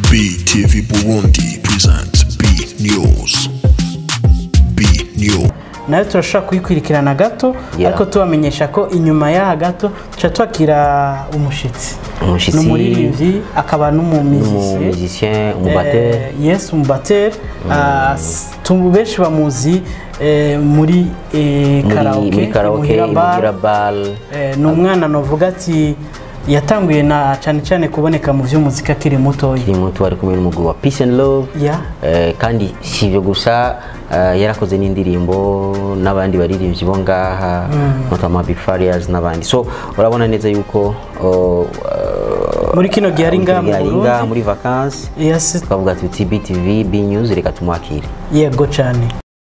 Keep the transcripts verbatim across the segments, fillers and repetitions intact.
B T V Burundi presents B News. B News. Nayo turashaka kuyikurikirana gato ariko tubamenyesha ko inyuma ya gato tuca twakira umushitsi n'umuririmbyi akaba n'umumizicien umubatteur yes umubatteur tumubeshe bamuzi muri karaoke muri bar n'umwana novuga ati yatanguye na cyane cyane kuboneka mu vy'umuzika kiri muto kiri muto ari kumwe n'umugabo wa Peace and Love eh kandi sivyo gusa yarakoze n'indirimbo n'abandi baririmbyi bo ngaha notama Big Farias n'abandi so urabona neza yuko muri kino gihe ari ngaha muri vacances yes twavuga tuti B T V B News reka tumwakire yego cyane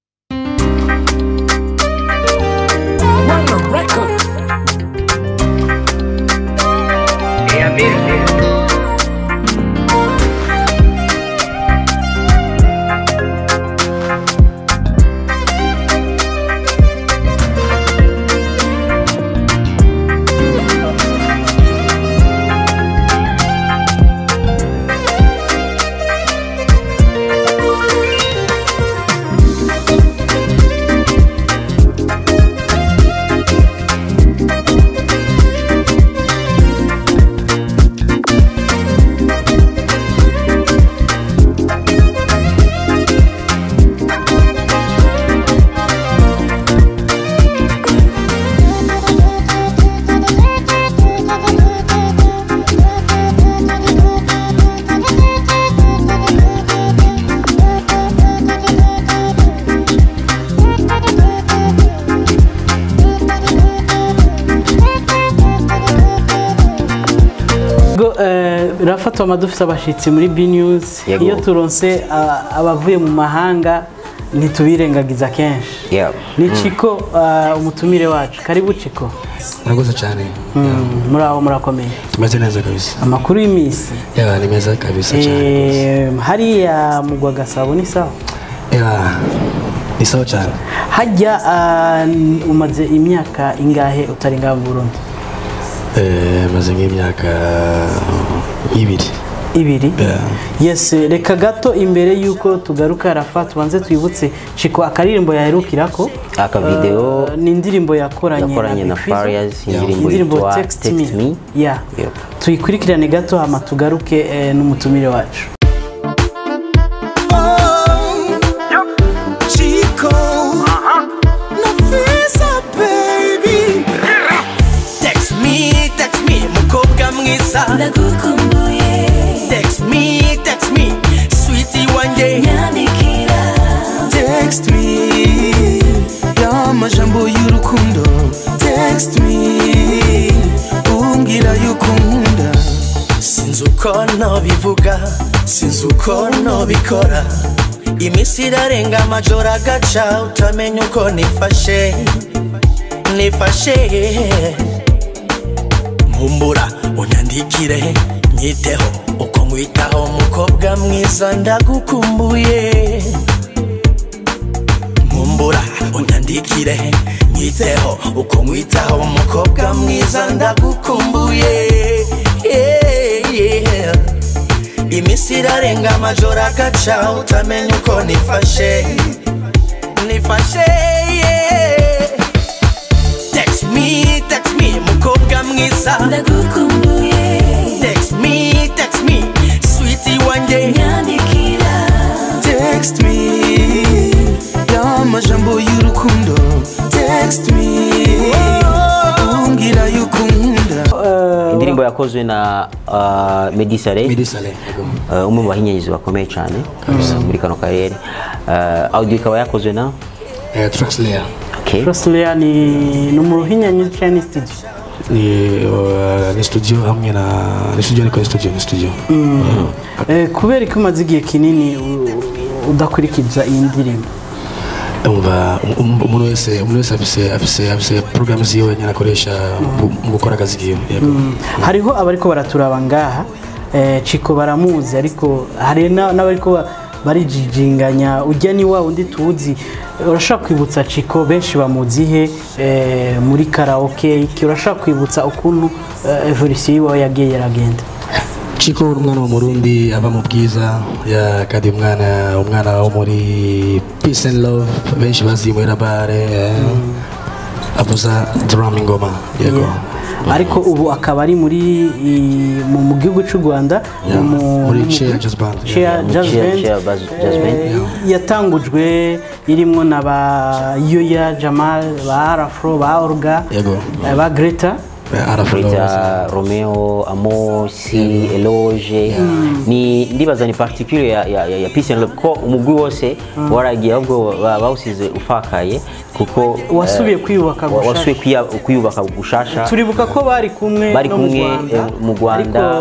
Rafato amadufise abashitsi muri B News iyo turonse abavuye mu mahanga ntitubirengagiza kenshi yeah ni Chiko umutumire wacu karibu Chiko murakoze cyane muraho murakomeye tumeze neza kabisa amakuru y'imisi yeah ni meza kabisa cyane hari ya mugwa Gasabo ni sawa yeah ni sawa cyane hajya umaze imyaka ingahe utari ngaha mu Burundi eh maze nk'imyaka ibiri ibiri yes reka gato imbere yuko tugaruka Rafat banze twibutse Chiko akaririmbo yaherukirako aka video ni indirimbo yakoranye yakoranye na Farias indirimbo Text Me yeah tuyikurikirane gato hama tugaruke n'umutumire wacu Ndagukumbuye Text me, text me Sweetie one day Nyandikira Text me Ya majambo y'urukundo Text me Umbwira yuko nkunda Sinzi uko nobivuga Sinzi uko nobikora Imisi irarenga amajoro agaca utamenya uko nifashe Nifashe Nkumbura unyandikire nyiteho uko nkwitaho mukobwa mwiza ndagukumbuye Nkumbura unyandikire nyiteho uko nkwitaho mukobwa mwiza ndagukumbuye yeah, yeah. Imisi irarenga amajoro agaca utamenya uko nifashe Nifashe yeah. Text me, text me mukobwa mwiza ndagukumbuye Text me, text me Sweetie one day Nyandikira Text me Ya majambo y'urukundo Text me Umbwira yuko nkunda indirimbo yakozwe na Meddy Saleh Meddy Saleh umwe mu bahinyanyezi bakomeye cyane muri kano karere audio ikaba yakozwe na Traxler okay Traxler ni n'umuhinyanyezi cyane studio ni ni studio hamwe na ni studio ni studio ni studio eh kubera ko umaze igihe kinini udakurikiza iyi ndirimbo umva umuntu wese umuntu wese afise afise afise programs yiwe nyana akoresha mu gukora akazi kiwe hariho abariko baraturaba ngaha Chiko baramuzi ariko hari n'abariko barijijinganya ujya ni wa undi tuzi urashaka kwibutsa Chiko benshi bamuzihe muri karaoke iki urashaka kwibutsa ukuntu evolution yagiye yaragenda Chico umwana wo Murundi ava mu bwiza ya kadi umwana umwana wo muri Peace and Love benshi bazi mu Irabare avuza drum ingoma yego ariko ubu akaba ari muri mu gihugu cy'u Rwanda muri Cheer Jazz Band yatangujwe irimo na ba Yoya Jamal ba Arafro ba Orga ba Greta Greta Romeo Amosi Eloge ni ndibaza ni particular ya ya ya Peace and Love ko umugwi wose waragiye ahubwo bawusize ufakaye kuko wasubiye kwiyubaka gushasha wasubiye kwiyubaka gushasha turibuka ko bari kumwe bari kumwe mu Rwanda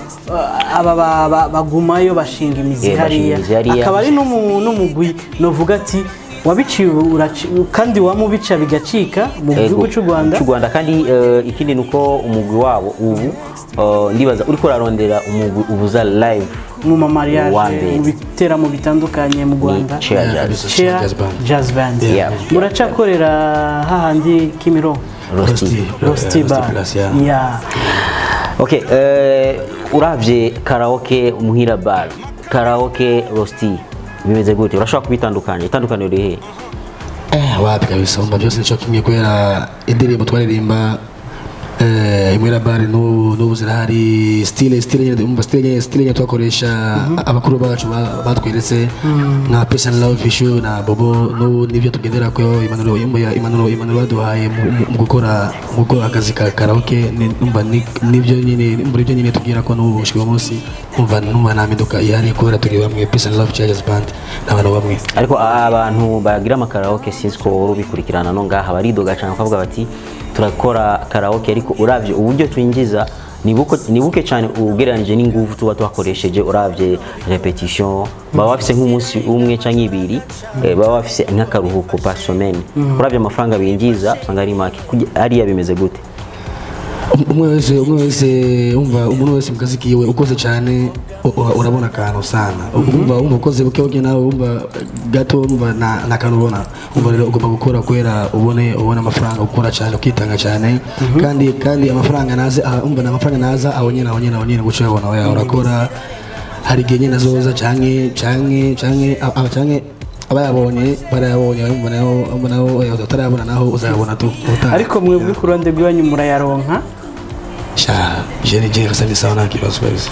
aba bagumayo bashinga imizi hariya akaba ari n'umugwi novuga ati wabiciye kandi wamubica bigacika mu gihugu cy'u Rwanda cy'u Rwanda kandi ikindi nuko umugwi wabo ubu ndibaza uri kurarondera umugwi ubuza live mu mariage mu biteramo bitandukanye mu Rwanda Cheer Jazz Band muracakorera hahandi Kimironko Rosti Rosti Bar ya okay uravye karaoke Muhira Bar karaoke Rosti bimeze gute urashobora kubitandukanya itandukaniro rihe eh wapi kabisa umva byose nico kimwe kwera indirimbo twaririmba eh Muhira Bar no no zirahari style style nyine umva style style nyine twakoresha abakuru bacu batweretse na Peace and Love issue na Bobo no nivyo tugendera ko Emmanuel Imboya Emmanuel Emmanuel baduhaye mu gukora mu gukora akazi ka karaoke umva nivyo nyine muri byo nyine tugira ko no bushwe munsi umva numva naminduka yari kubera turi bamwe Peace and Love Jazz Band n'abantu bamwe ariko abantu bagira amakaraoke sinsko rubikurikirana no ngaha baridoga cyane kavuga bati turakora karaoke ariko uravye uburyo twinjiza nibuko nibuke cyane ugereranije n'ingufu tuba twakoresheje uravye repetition baba bafise nk'umunsi umwe canke ibiri baba bafise nk'akaruhuko par semaine uravye amafaranga binjiza usanga ari make ari yabimeze gute umwe wese umwe wese umva umuntu wese mukazi kiwe ukoze cyane urabona kantu sana umva umva ukoze buke buke nawe umva gato umva na nakanubona umva rero ugomba gukora kwera ubone ubone amafaranga ukora cyane ukitanga cyane kandi kandi amafaranga naze umva na amafaranga naza abonyene abonyene abonyene guca yabona oya urakora hari genye nazoza canke canke canke canke abayabonye barayabonye umva naho umva naho utarabona naho uzayabona tu ariko mwebwe ku ruhande rwanyu murayaronka sha jeni jeni kasani sauna kibazo kabisa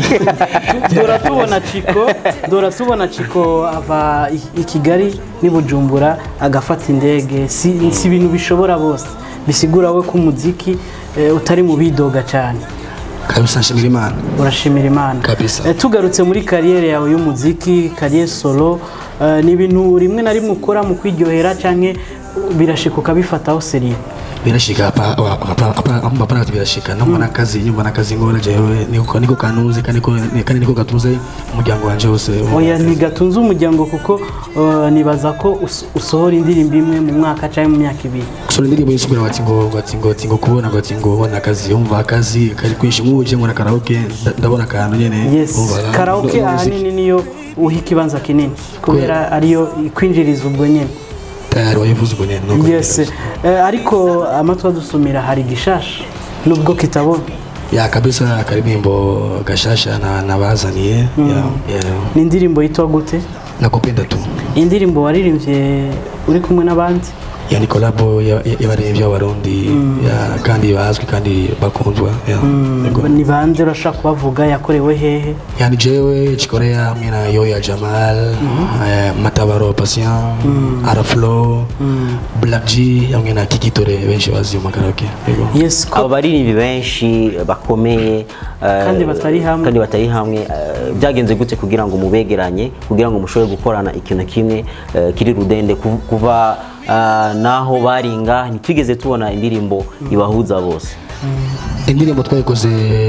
dora tubona Chiko dora tubona Chiko ava i Kigali ni Bujumbura agafata indege si si ibintu bishobora bose bisigura we ku muziki utari mu bidoga cyane kabisa nshimira Imana urashimira Imana kabisa tugarutse muri carrière yawe y'umuziki carrière solo ni ibintu rimwe na rimwe ukora mu kwiryohera canke birashikuka bifataho seriye birashika hapa hapa hapa birashika no mwana kazi nyumva na kazi ngora jewe niko niko kanuze kandi niko kandi niko gatuze umuryango wanje wose oya ni gatunze umuryango kuko nibaza ko usohora indirimbo imwe mu mwaka cyangwa mu myaka ibiri usohora indirimbo yisubira wati ngo wati ngo tingo kubona ngo tingo ubona kazi yumva kazi kari kwishi muje muri karaoke ndabona kantu nyene umva karaoke ahanini niyo uhikibanza kinini kubera ariyo kwinjiriza ubwo nyene tayari wayivuze ubwo nyene nuko yes ariko amatwa dusumira hari gishasha nubwo kitabona ya kabisa karimbo gashasha na nabazaniye ya ni indirimbo yitwa gute nakupenda tu indirimbo waririmbye uri kumwe n'abandi yani collabo y'abaremvye y'abarundi kandi bazwi kandi bakundwa ni bande urashaka kubavuga yakorewe hehe yani jewe Chikorea hamwe na Yoya Jamal Matabaro Patient Araflo Black G hamwe na Kikitore benshi bazi mu karaoke yes abo baririmbi benshi bakomeye kandi batari hamwe kandi batari hamwe byagenze gute kugira ngo mubegeranye kugira ngo mushobore gukorana ikintu kimwe kiri rudende kuva naho baringa ntitwigeze tubona indirimbo ibahuza bose indirimbo twayikoze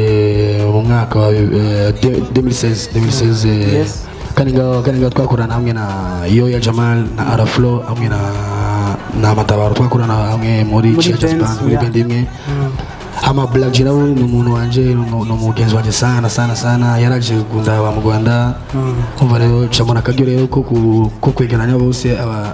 mu mwaka wa deux mille seize kandi ngaho kandi ngaho twakorana hamwe na Yoya Jamal na Araflo hamwe na na Matabaro twakorana hamwe muri Cheer Band muri band imwe ama Black G nawe ni umuntu wanje no mugenzi wanje sana sana sana yaraje gunda wa mu Rwanda umva rero camona kagyo rero ko ko kwegeranya bose aba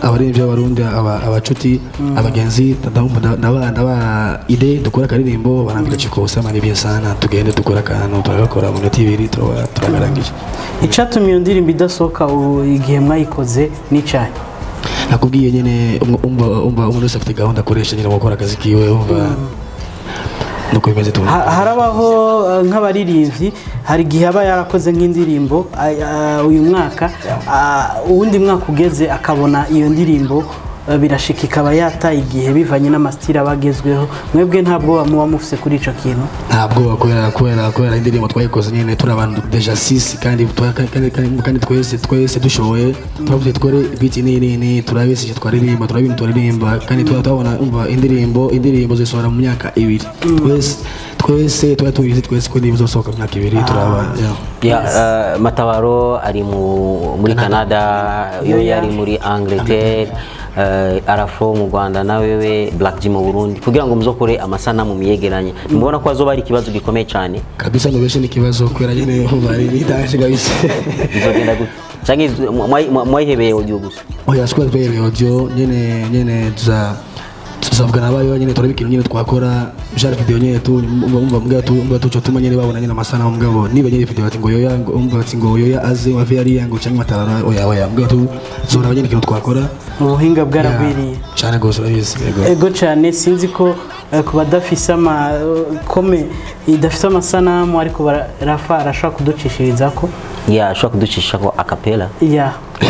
abaririmbyi b'abarundi abacuti abagenzi ndaba ide dukora akaririmbo barambika Chiko Sama n'ibyo sana tugende dukora akantu turagakora mu minota ibiri turagarangije. Icatumye iyo ndirimbo idasohoka igihe mwayikoze n'icyayi nakubwiye nyene umva umva umuntu wese afite gahunda akoresha nyine gukora akazi kiwe umva nuko bimeze tu harabaho nk'abaririmbyi hari igihe aba yarakoze nk'indirimbo uyu mwaka uwundi mwaka ugeze akabona iyo ndirimbo birashika ikaba yataye igihe bivanye n'amastira abagezweho mwebwe ntabwo muba mufise kuri ico kintu ntabwo kubera kubera kubera indirimbo twayikoze nyene turi abantu deja six kandi kandi twese twese dushoboye twavuze twore beat ni ni ni turabese twaririmba turabintu twaririmba kandi twabona umva indirimbo indirimbo zisohora mu myaka ibiri twese twese tuba tubizi twese ko indirimbo zosohoka mu myaka ibiri turaba ya Matabaro ari muri Canada yo yari muri Angleterre Uh, Arafo mu Rwanda na wewe Black G mu Burundi kugira ngo muzokore amasana mu miyegeranye mubona ko azoba ari kibazo gikomeye cyane kabisa no beshe ni kibazo kwera nyene bari bitaje kabisa bizogenda gute cyangwa mwayihebeye audio gusa oya squad player audio nyene nyene za tuzavugana nabayo nyene turabikira nyene twakora jara video nyene tu umva mbwa tu umva tu cyo nyene babona nyene amasana mugabo niba nyene video ati ngo yoya umva ati ngo yoya aze wa very yango cyangwa Matabaro oya oya mbwa tu zora nyene kintu twakora ubuhinga bwaragwiriye cyane gose urabizi ego cyane sinzi ko kuba dafise ama kome idafise amasanamu ariko Rafa arashaka kuducishiriza ko ya ashaka kuducisha ko acapella ya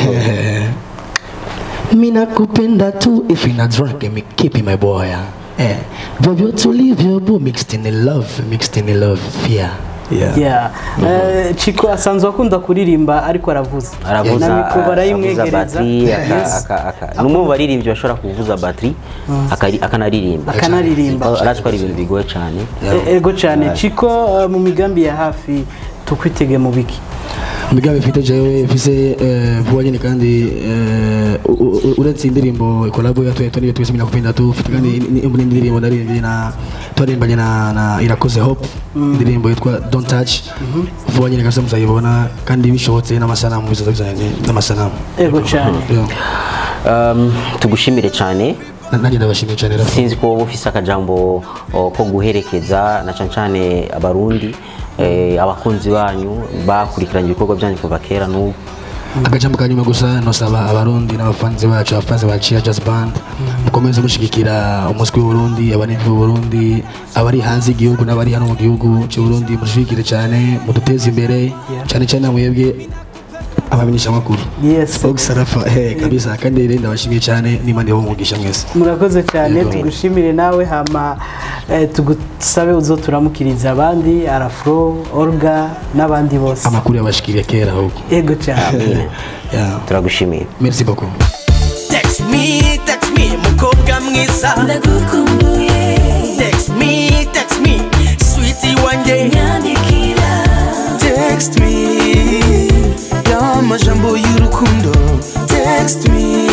mina kupenda tu if you not drunk me keep my boy eh bobo to live your boo mixed in love mixed in love yeah yeah yeah uh, Chiko asanzwe akunda kuririmba ariko aravuza aravuza na mikro barayimwegereza numu baririmbye bashobora kuvuza battery akanaririmba akanaririmba arashwa ari ibintu bigoye cyane ego cyane Chiko mu migambi ya hafi tukwitege mu biki migambi mfite jewe mfise vuba nyene kandi uretse indirimbo collabo ya twetoni twese mina kupenda tu mfite kandi indirimbo ndaririmbe na twarimbanye na na Irakoze Hope indirimbo yitwa Don't Touch vuba nyene kandi muzayibona kandi bishobotse n'amasanamu bizazanye n'amasanamu ego cyane um tugushimire cyane nanjye ndabashimiye cyane Rafa sinzi ko ufise akajambo ko guherekeza na cancane abarundi eh abakunzi banyu bakurikiranye ibikorwa byanyu kuva kera n'ubu akajambo kanyuma gusa nosaba abarundi n'abafanzi bacu abafanzi ba Chia Jazz Band mukomeze gushigikira umuswi w'Uburundi abanimvi b'Uburundi abari hanze igihugu n'abari hano mu gihugu cy'u Burundi mushigikire cyane muduteze imbere cyane cyane mwebwe abamenyesha makuru yes Rafa eh kabisa kandi rero ndabashimiye cyane n'imana yo mugisha mwese murakoze cyane tugushimire nawe hama tugusabe uzoturamukiriza abandi Arafro Olga n'abandi bose amakuru yabashikiriye kera ahubwo ego cyane turagushimiye merci beaucoup text me text me mukobwa mwiza ndagukumbuye text me text me sweetie wanjye nyandikira text me amajambo y'urukundo text me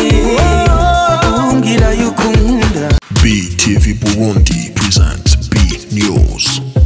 umbwira yuko nkunda B T V Burundi presents B News.